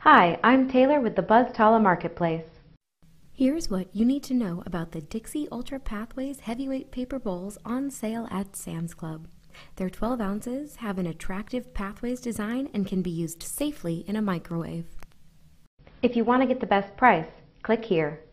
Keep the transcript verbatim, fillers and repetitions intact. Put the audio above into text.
Hi, I'm Taylor with the Buzz Tala Marketplace. Here's what you need to know about the Dixie Ultra Pathways Heavyweight Paper Bowls on sale at Sam's Club. They're twelve ounces, have an attractive Pathways design, and can be used safely in a microwave. If you want to get the best price, click here.